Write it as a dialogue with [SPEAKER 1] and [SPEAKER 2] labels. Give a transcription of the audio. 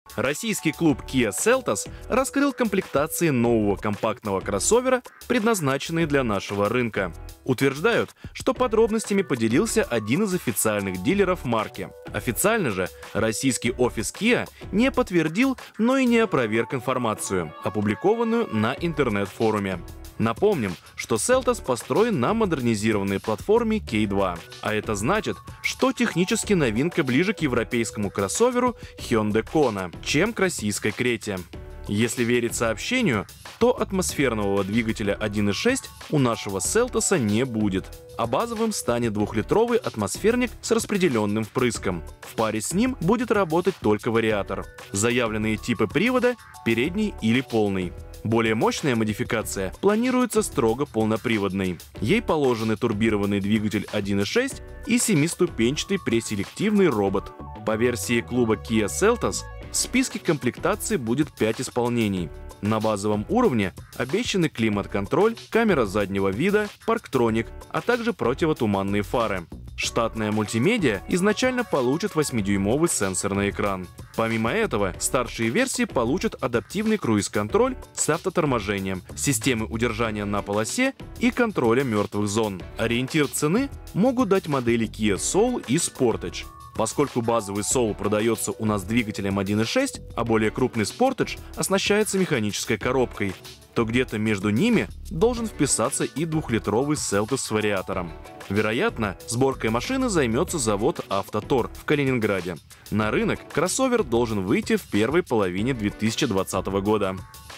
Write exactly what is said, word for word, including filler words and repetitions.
[SPEAKER 1] Российский клуб Kia Seltos раскрыл комплектации нового компактного кроссовера, предназначенные для нашего рынка. Утверждают, что подробностями поделился один из официальных дилеров марки. Официально же российский офис Kia не подтвердил, но и не опроверг информацию, опубликованную на интернет-форуме. Напомним, что Seltos построен на модернизированной платформе кей два. А это значит, что технически новинка ближе к европейскому кроссоверу Hyundai Kona, чем к российской Крете. Если верить сообщению, то атмосферного двигателя один и шесть у нашего Seltos не будет, а базовым станет двухлитровый атмосферник с распределенным впрыском. В паре с ним будет работать только вариатор. Заявленные типы привода – передний или полный. Более мощная модификация планируется строго полноприводной. Ей положены турбированный двигатель один и шесть и семиступенчатый преселективный робот. По версии клуба Kia Seltos в списке комплектаций будет пять исполнений. На базовом уровне обещаны климат-контроль, камера заднего вида, парктроник, а также противотуманные фары. Штатная мультимедиа изначально получит восьмидюймовый сенсорный экран. Помимо этого, старшие версии получат адаптивный круиз-контроль с автоторможением, системы удержания на полосе и контроля мертвых зон. Ориентир цены могут дать модели Kia Soul и Sportage. Поскольку базовый Soul продается у нас двигателем один и шесть, а более крупный Sportage оснащается механической коробкой, то где-то между ними должен вписаться и двухлитровый Seltos с вариатором. Вероятно, сборкой машины займется завод «Автотор» в Калининграде. На рынок кроссовер должен выйти в первой половине две тысячи двадцатого года.